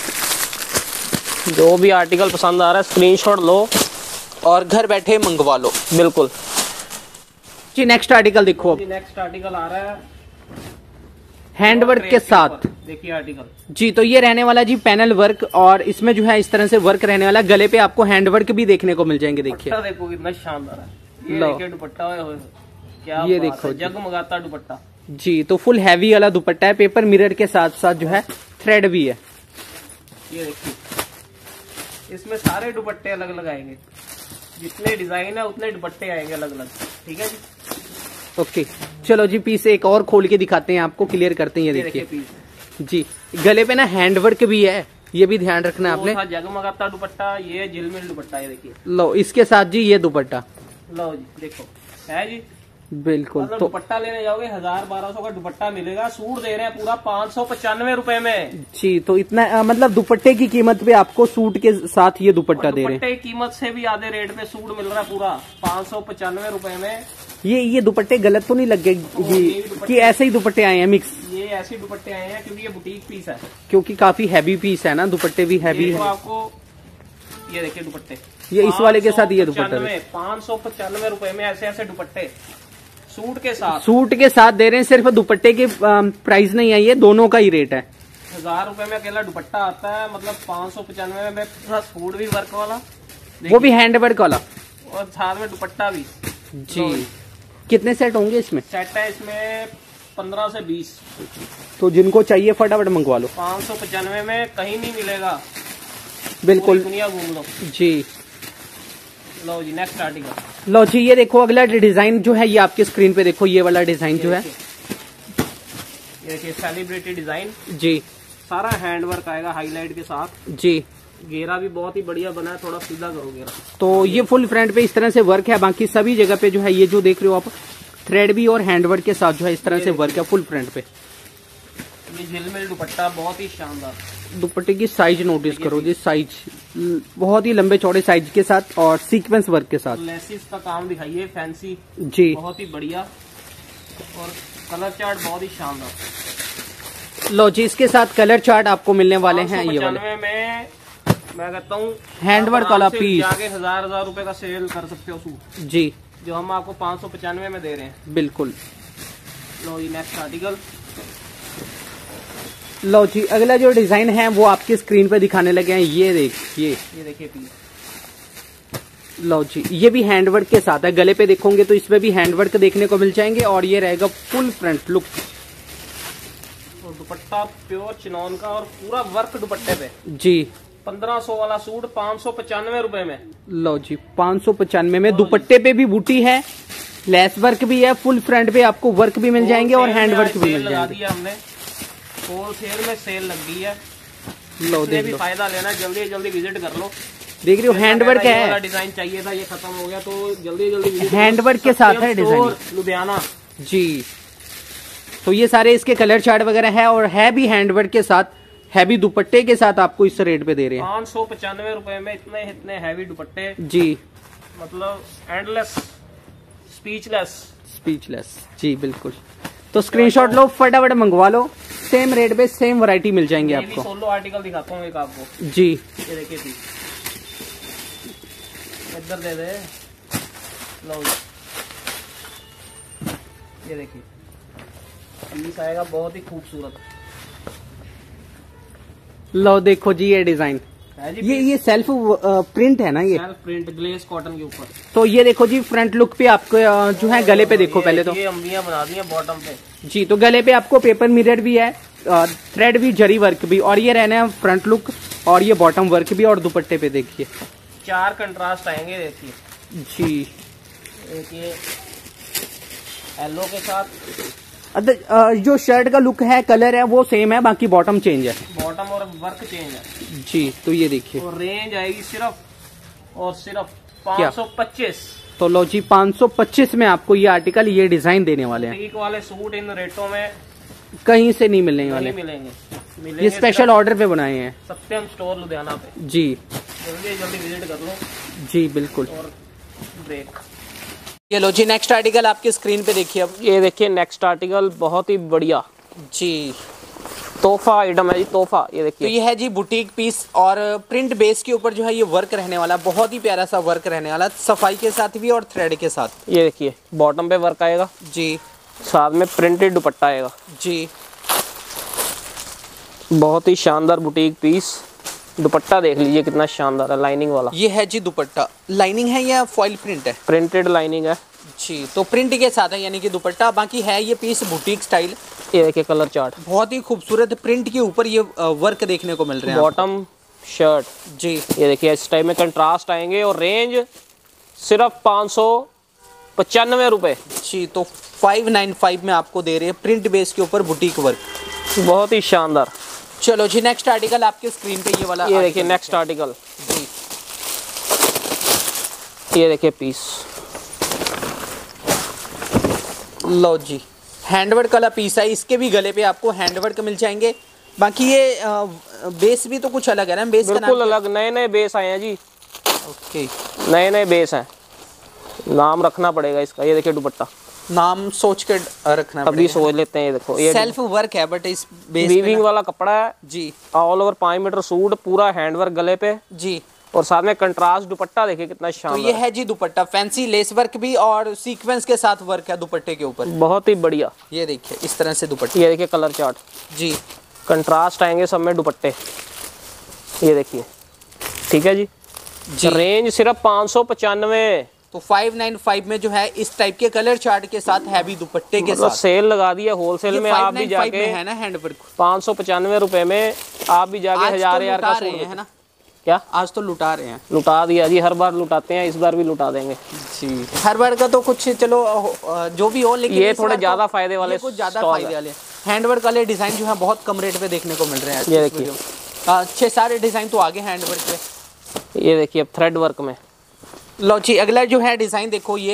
जो भी आर्टिकल पसंद आ रहा है स्क्रीनशॉट लो और घर बैठे मंगवा लो। बिल्कुल जी। नेक्स्ट आर्टिकल देखो, नेक्स्ट आर्टिकल आ रहा है हैंडवर्क के साथ। देखिए आर्टिकल जी, तो ये रहने वाला जी पैनल वर्क, और इसमें जो है इस तरह से वर्क रहने वाला। गले पे आपको हैंडवर्क भी देखने को मिल जाएंगे। देखिए देखो कितना शानदार है, ये देखिए दुपट्टा, क्या ये देखो जगमगाता दुपट्टा जी। तो फुल हैवी वाला दुपट्टा है, पेपर मिरर के साथ साथ जो है थ्रेड भी है। ये देखिए इसमें सारे दुपट्टे अलग अलग आएंगे, जितने डिजाइन है उतने दुपट्टे आएंगे अलग अलग। ठीक है जी, ओके चलो जी, पीस एक और खोल के दिखाते हैं आपको, क्लियर करते हैं। ये देखिए जी, गले पे ना हैंडवर्क भी है, ये भी ध्यान रखना है आपने। जगमगाता दुपट्टा, ये झिलमिल दुपट्टा, ये देखिए। लो इसके साथ जी ये दुपट्टा, लो जी देखो है जी, बिल्कुल। मतलब तो दुपट्टा लेने जाओगे हजार बारह सौ का दुपट्टा मिलेगा, सूट दे रहे हैं पूरा पाँच सौ पचानवे रुपए में जी। तो इतना आ, मतलब दुपट्टे की कीमत पे आपको सूट के साथ ये दुपट्टा दे रहे हैं। दुपट्टे की कीमत से भी आधे रेट पे सूट मिल रहा है पूरा पाँच सौ पचानवे रुपए में। ये ये दुपट्टे गलत तो नहीं लग गए कि ऐसे ही दुपट्टे आए हैं मिक्स? ये ऐसे ही दुपट्टे आए हैं क्योंकि ये बुटीक पीस है, क्योंकि काफी हैवी पीस है ना, दुपट्टे भी हैवी है। आपको ये देखिए दुपट्टे, ये इस वाले के साथ ये दुपट्टा पाँच सौ पचानवे रुपए में ऐसे ऐसे दुपट्टे सूट के साथ, सूट के साथ दे रहे हैं। सिर्फ दुपट्टे के प्राइस नहीं है, ये दोनों का ही रेट है। हजार रुपए में अकेला दुपट्टा आता है, मतलब पाँच सौ पचानवे में सूट भी वर्क वाला, वो भी हैंड वर्क वाला, और साथ में दुपट्टा भी जी। कितने सेट होंगे इसमें? सेट है इसमें पंद्रह से बीस। तो जिनको चाहिए फटाफट मंगवा लो, पाँच सौ पचानवे में कहीं नहीं मिलेगा, बिल्कुल दुनिया घूम लो जी। लो जी नेक्स्ट आर्टिकल, लो जी ये देखो अगला डिजाइन जो है, ये आपके स्क्रीन पे देखो, ये वाला डिजाइन जो है, ये देखिए सेलिब्रिटी डिजाइन जी, सारा हैंडवर्क आएगा हाईलाइट के साथ जी। घेरा भी बहुत ही बढ़िया बना है, थोड़ा सीधा करो घेरा। तो ये फुल फ्रंट पे इस तरह से वर्क है, बाकी सभी जगह पे जो है ये जो देख रहे हो आप थ्रेड भी और हैंडवर्क के साथ जो है इस तरह से वर्क है फुल फ्रंट पे। ये झिलमिल दुपट्टा बहुत ही शानदार, दुपट्टे की साइज नोटिस करो जी, साइज बहुत ही लंबे चौड़े साइज के साथ और सीक्वेंस वर्क के साथ। लेसिस का काम दिखाइए फैंसी जी, बहुत ही बढ़िया, और कलर चार्ट बहुत ही शानदार। लो जी इसके साथ कलर चार्ट आपको मिलने वाले हैं ये वाले में। मैं कहता हूँ हैंडवर्क वाला पीस आगे हजार हजार रुपए का सेल कर सकते हो सूट जी, जो हम आपको पाँच सौ पचानवे में दे रहे हैं, बिल्कुल। लो ये नेक्स्ट आर्टिकल, लो जी अगला जो डिजाइन है वो आपकी स्क्रीन पे दिखाने लगे हैं, ये देखिए, ये देखिए पीस। लो जी ये भी हैंडवर्क के साथ है, गले पे देखोगे तो इसमें भी हैंडवर्क देखने को मिल जाएंगे, और ये रहेगा फुल फ्रंट लुक, और दुपट्टा प्योर चिनॉन का और पूरा वर्क दुपट्टे पे जी। पंद्रह सौ वाला सूट पाँच सौ पचानवे रुपए में। लो जी पाँच सौ पचानवे में, दुपट्टे पे भी बूटी है, लेस वर्क भी है, फुल फ्रंट पे आपको वर्क भी मिल जाएंगे और हैंड वर्क भी मिल जाएंगे। हमने होलसेल में सेल लग गई है, लो देख भी लो, फायदा लेना, जल्दी जल्दी विजिट कर लो। देख रहे हो हैंडवर्क है, डिजाइन चाहिए था ये खत्म हो गया, तो जल्दी जल्दी हैंडवर्क के साथ है डिजाइन, लुधियाना जी। तो ये सारे इसके कलर चार्ट वगैरह है, और है भी हैंडवर्क के साथ, हैवी दुपट्टे के साथ आपको इस रेट पे दे रहे हैं पाँच सौ पचानवे रुपए में। इतने इतने हैवी दुपट्टे जी, मतलब एंडलेस, स्पीचलेस स्पीचलेस जी, बिल्कुल। तो स्क्रीनशॉट लो, फटाफट मंगवा लो, सेम रेट पे सेम वैरायटी मिल जाएंगे आपको। सोलो आर्टिकल दिखाता हूँ एक आपको जी, ये देखिए थी, इधर दे दे, लो ये देखिए पीस आएगा बहुत ही खूबसूरत। लो देखो जी ये डिजाइन, ये ये सेल्फ प्रिंट है ना, ये सेल्फ प्रिंट ग्लेस कॉटन के ऊपर। तो ये देखो जी फ्रंट लुक पे आपको जो है गले पे देखो, पहले तो ये अम्बियां बना दी हैं बॉटम पे जी। तो गले पे आपको पेपर मिरर भी है, थ्रेड भी, जरी वर्क भी, और ये रहना है फ्रंट लुक, और ये बॉटम वर्क भी, और दुपट्टे पे देखिए चार कंट्रास्ट आएंगे, देखिए जी। एक ये येलो के साथ, जो शर्ट का लुक है, कलर है वो सेम है, बाकी बॉटम चेंज है, बॉटम और वर्क चेंज है जी। तो ये देखिए, और रेंज आएगी सिर्फ और सिर्फ पाँच सौ पच्चीस। तो लो जी पाँच सौ पच्चीस में आपको ये आर्टिकल, ये डिजाइन देने वाले हैं। बुटीक वाले सूट इन रेटों में कहीं से नहीं मिलने वाले, मिलेंगे, मिलेंगे ये स्पेशल ऑर्डर पे बनाए हैं, सत्यम स्टोर लुधियाना पे जी। जल्दी जल्दी विजिट कर लो जी, बिल्कुल। और ब्रेक, ये लो जी नेक्स्ट आर्टिकल आपकी स्क्रीन पे देखिए अब, ये देखिए नेक्स्ट आर्टिकल बहुत ही बढ़िया जी, तोहफा आइटम है जी, तोहफा। ये देखिए, तो ये है जी बुटीक पीस, और प्रिंट बेस के ऊपर जो है ये वर्क रहने वाला, बहुत ही प्यारा सा वर्क रहने वाला, सफाई के साथ भी और थ्रेड के साथ। ये देखिए बॉटम पे वर्क आएगा जी, साथ में प्रिंटेड दुपट्टा आएगा जी, बहुत ही शानदार बुटीक पीस। दुपट्टा देख लीजिए कितना शानदार है, लाइनिंग वाला। ये है जी दुपट्टा, लाइनिंग है या फॉइल प्रिंट है? प्रिंटेड लाइनिंग है जी। तो प्रिंट के साथ है यानी कि दुपट्टा, बाकी है ये पीस बुटीक स्टाइल। ये देखिए कलर चार्ट, बहुत ही खूबसूरत प्रिंट के ऊपर ये वर्क देखने को मिल रहे हैं। बॉटम शर्ट जी, ये देखिए इस टाइप में कंट्रास्ट आएंगे, और रेंज सिर्फ पाँच सौ पचानवे रुपए जी। तो फाइव नाइन फाइव में आपको दे रहे हैं प्रिंट बेस के ऊपर बुटीक वर्क, बहुत ही शानदार। चलो जी नेक्स्ट आर्टिकल आपके स्क्रीन पे ये वाला, ये देखिए नेक्स्ट आर्टिकल जी। ये देखिए पीस, लो जी हैंडवर्क वाला पीस है, इसके भी गले पे आपको हैंडवर्क मिल जाएंगे। बाकी ये आ, बेस भी तो कुछ अलग है ना, बेस का बिल्कुल अलग, नए नए बेस आए हैं जी। ओके, नए नए बेस हैं, नाम रखना पड़ेगा इसका। ये देखिए दुपट्टा, नाम सोच कर रखना अभी सोच लेते हैं। ये देखो ये सेल्फ वर्क है बट इस बेस वीविंग वाला कपड़ा है जी। ऑल ओवर पाँच मीटर सूट, पूरा हैंडवर्क गले पे जी, और साथ में कंट्रास्ट दुपट्टा देखिए कितना शानदार। तो ये है जी दुपट्टा, फैंसी लेस वर्क भी और सीक्वेंस के साथ वर्क है दुपट्टे के ऊपर, बहुत ही बढ़िया। ये देखिए इस तरह से दुपट्टा, ये देखिए कलर चार्ट जी, कंट्रास्ट आएंगे सब में दुपट्टे। ये देखिए, ठीक है जी, जी। रेंज सिर्फ पाँच सौ पचानवे। तो फाइव नाइन फाइव में जो है इस टाइप के कलर चार्ट के साथ हैवी दुपट्टे के मतलब साथ सेल लगा दिया होलसेल में। आप भी जाके है ना हैंडवर्क पाँच सौ पचानवे रुपए में आप भी जाके हजार हजार का सूट है ना, क्या आज तो लुटा रहे हैं, लुटा दिया जी। हर बार लुटाते हैं, इस बार भी लुटा देंगे जी। हर बार का तो कुछ चलो जो भी हो, लेकिन ये थोड़े ज्यादा फायदे वाले, कुछ ज्यादा फायदे वाले हैंडवर्क वाले डिजाइन जो है बहुत कम रेट पे देखने को मिल रहे हैं। ये देखिए छह सारे डिजाइन तो आगे हैंडवर्क पे। ये देखिए अब थ्रेड वर्क में। लो जी अगला जो है डिजाइन देखो, ये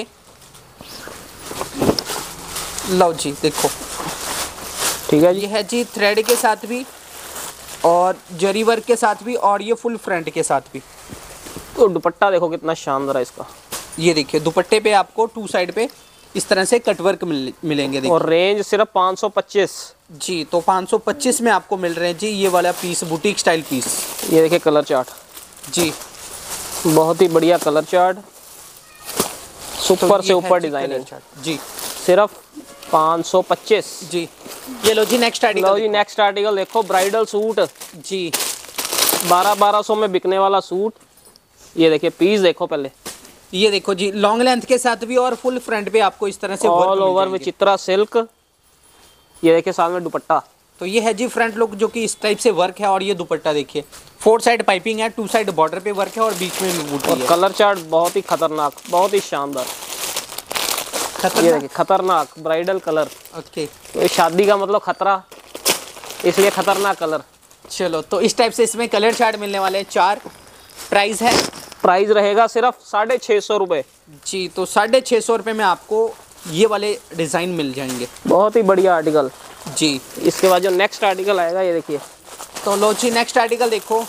लो जी देखो, ठीक है जी, ये है जी थ्रेड के साथ भी और जरी वर्क के साथ भी, और ये फुल फ्रंट के साथ भी। तो दुपट्टा देखो कितना शानदार है इसका। ये देखिए दुपट्टे पे आपको टू साइड पे इस तरह से कटवर्क मिल, मिलेंगे देखिए। और रेंज सिर्फ पाँच सौ पच्चीस जी। तो पाँच सौ पच्चीस में आपको मिल रहे हैं जी ये वाला पीस, बुटीक स्टाइल पीस। ये देखिए कलर चार्ट जी, बहुत ही बढ़िया कलर चार्ट, सुपर तो से ऊपर डिजाइनिंग जी। सिर्फ पाँच सौ पच्चीस जी। ये लो जी नेक्स्ट आर्टिकल, लो जी नेक्स्ट आर्टिकल देखो, ब्राइडल सूट जी, बारह बारह सौ में बिकने वाला सूट। ये देखिए पीस देखो पहले, ये देखो जी लॉन्ग लेंथ के साथ भी और फुल फ्रंट पे आपको इस तरह से ऑल ओवर विचित्रा सिल्क। ये देखिए साथ में दुपट्टा। तो ये है जी फ्रंट लुक जो कि इस टाइप से वर्क है, और ये दुपट्टा देखिए फोर साइड पाइपिंग है, टू साइड बॉर्डर पे वर्क है और बीच में भी बूटी और है। कलर चार्ट बहुत ही खतरनाक, बहुत ही शानदार। ये देखिए खतरनाक ब्राइडल कलर। ओके, तो शादी का मतलब खतरा, इसलिए खतरनाक कलर। चलो तो इस टाइप से इसमें कलर चार्ट मिलने वाले हैं चार। प्राइस है, प्राइस रहेगा सिर्फ साढ़े छः सौ रुपये जी। तो साढ़े छः सौ रुपये में आपको ये वाले डिज़ाइन मिल जाएंगे, बहुत ही बढ़िया आर्टिकल जी। इसके बाद जो नेक्स्ट आर्टिकल आएगा ये देखिए, तो लो जी नेक्स्ट आर्टिकल देखो,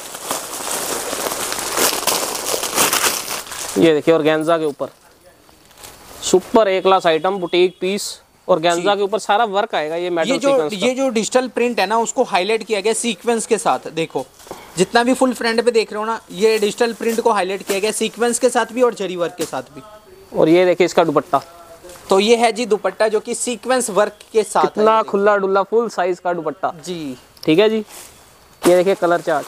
ये देखिए ऑर्गेन्जा के ऊपर super A class item, boutique piece organza के ऊपर सारा वर्क आएगा। ये मेटल ये जो सीक्वेंस ये जो डिजिटल प्रिंट है ना उसको हाईलाइट किया गया सीक्वेंस के साथ। देखो जितना भी फुल फ्रंट पे देख रहे हो ना, ये डिजिटल प्रिंट को हाईलाइट किया गया सीक्वेंस के साथ भी और जरी वर्क के साथ भी। और ये देखिए इसका दुपट्टा, तो ये है जी दुपट्टा जो कि सीक्वेंस वर्क के साथ कितना खुला डुल्ला फुल साइज का दुपट्टा जी। ठीक है जी। ये देखिए कलर चार्ट,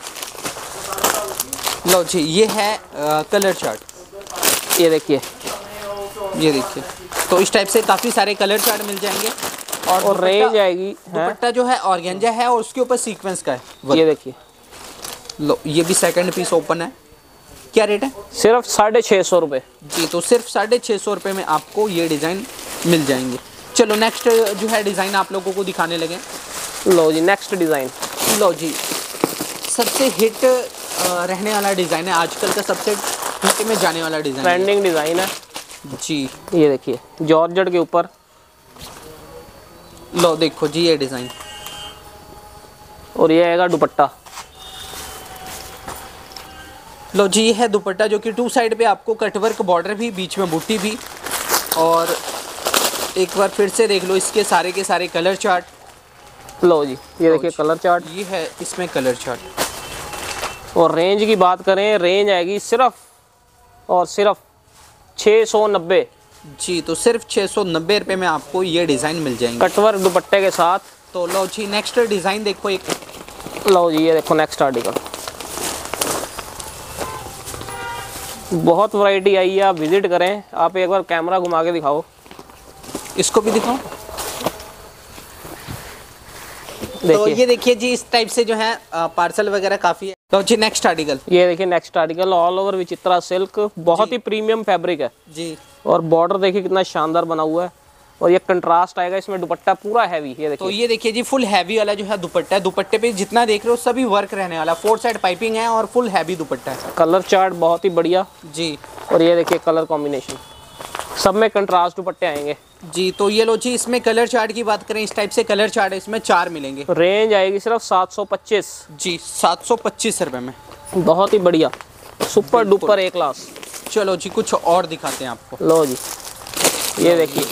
लो जी ये है आ, कलर चार्ट। ये देखिए, ये देखिए तो इस टाइप से काफी सारे कलर चार्ट मिल जाएंगे। और, और रेंज आएगी, दुपट्टा जो है ऑर्गेन्जा है और उसके ऊपर सीक्वेंस का है। ये देखिए लो ये भी सेकंड पीस ओपन है। क्या रेट है? सिर्फ साढ़े छः सौ रुपये जी। तो सिर्फ साढ़े छः सौ रुपये में आपको ये डिज़ाइन मिल जाएंगे। चलो नेक्स्ट जो है डिज़ाइन आप लोगों को दिखाने लगे। लो जी नेक्स्ट डिज़ाइन, लो जी सबसे हिट रहने वाला डिज़ाइन है, आजकल का सबसे हिट में जाने वाला डिज़ाइन, ट्रेंडिंग डिज़ाइन है जी। ये देखिए जॉर्जेट के ऊपर, लो देखो जी ये डिज़ाइन, और ये आएगा दुपट्टा। लो जी ये है दुपट्टा जो कि टू साइड पे आपको कटवर्क बॉर्डर भी, बीच में बूटी भी, और एक बार फिर से देख लो इसके सारे के सारे कलर चार्ट। लो जी ये देखिए कलर चार्ट, ये है इसमें कलर चार्ट। और रेंज की बात करें, रेंज आएगी सिर्फ और सिर्फ छः सौ नब्बे जी। तो सिर्फ छः सौ नब्बे रुपये में आपको ये डिज़ाइन मिल जाएंगे कटवर्क दुपट्टे के साथ। तो लो जी नेक्स्ट डिज़ाइन देखो एक, लो जी ये देखो नेक्स्ट आर्टिकल, बहुत वैरायटी आई है, आप विजिट करें। आप एक बार कैमरा घुमा के दिखाओ, इसको भी दिखाओ। तो ये देखिए जी इस टाइप से जो है पार्सल वगैरह काफ़ी है। तो जी नेक्स्ट आर्टिकल, ये देखिए next article, all over Vichitra silk, बहुत ही प्रीमियम फैब्रिक है जी। और बॉर्डर देखिए कितना शानदार बना हुआ है, और ये कंट्रास्ट आएगा इसमें। दुपट्टा पूरा हैवी, ये देखिए। तो ये देखिए जी फुल हैवी वाला जो है दुपट्टा है। दुपट्टे पे जितना देख रहे हो सभी वर्क रहने वाला, फोर साइड पाइपिंग है और फुल हैवी दुपट्टा है। कलर चार्ट बहुत ही बढ़िया जी, और ये देखिए कलर कॉम्बिनेशन, सब में कंट्रास्ट दुपट्टे आएंगे जी। तो ये लो जी, इसमें कलर चार्ट की बात करें, इस टाइप से कलर चार्ट है, इसमें चार मिलेंगे। रेंज आएगी सिर्फ सात सौ पच्चीस जी, सात सौ पच्चीस रुपए में। बहुत ही बढ़िया, सुपर डुपर एक क्लास। चलो जी कुछ और दिखाते हैं आपको। लो जी, ये देखिए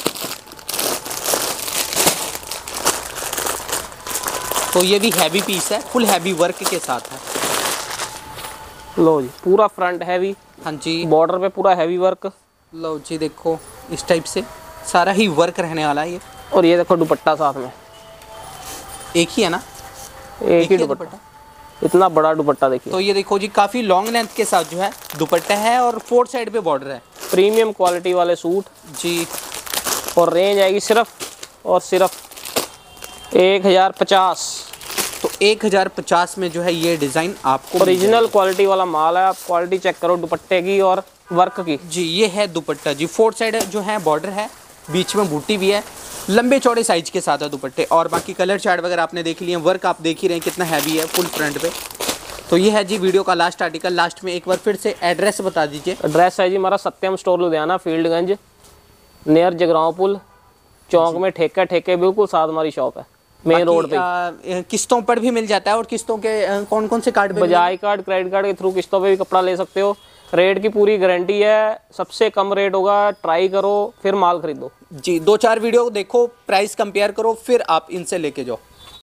तो ये भी हैवी पीस है, फुल हैवी वर्क के साथ है। लो जी, पूरा फ्रंट हैवी। हाँ जी, बॉर्डर पे पूरा हैवी वर्क। लो जी देखो, इस टाइप से सारा ही वर्क रहने वाला है ये। और ये देखो दुपट्टा साथ में, एक ही है ना? एक, एक ही दुपट्टा, इतना बड़ा दुपट्टा देखिए। तो ये देखो जी, काफी लॉन्ग लेंथ के साथ जो है दुपट्टा है और फोर साइड पे बॉर्डर है। प्रीमियम क्वालिटी वाले सूट जी। और रेंज आएगी सिर्फ और सिर्फ एक हजार पचास। तो एक हजार पचास में जो है ये डिजाइन आपको ओरिजिनल क्वालिटी वाला माल है। आप क्वालिटी चेक करो दुपट्टे की और वर्क की। जी, ये है दुपट्टा जी, फोर साइड जो है बॉर्डर है, बीच में बूटी भी है, लंबे चौड़े साइज के साथ है दुपट्टे। और बाकी कलर चार्ट वगैरह आपने देख लिए, वर्क आप देख ही रहे हैं कितना हैवी है फुल फ्रंट पे। तो ये है जी वीडियो का लास्ट आर्टिकल। लास्ट में एक बार फिर से एड्रेस बता दीजिए। एड्रेस है जी हमारा सत्यम स्टोर लुधियाना, फील्डगंज, नियर जगरांव पुल चौक में, ठेका ठेके बिल्कुल साथ हमारी शॉप है, मेन रोड पे। किस्तों पर भी मिल जाता है, और किस्तों के कौन कौन से card? Bajaj card, credit card के थ्रू किस्तों पे भी कपड़ा ले सकते हो। रेट की पूरी गारंटी है, सबसे कम रेट होगा। ट्राई करो फिर माल खरीदो जी। दो चार वीडियो देखो, प्राइस कंपेयर करो, फिर आप इनसे लेके जाओ।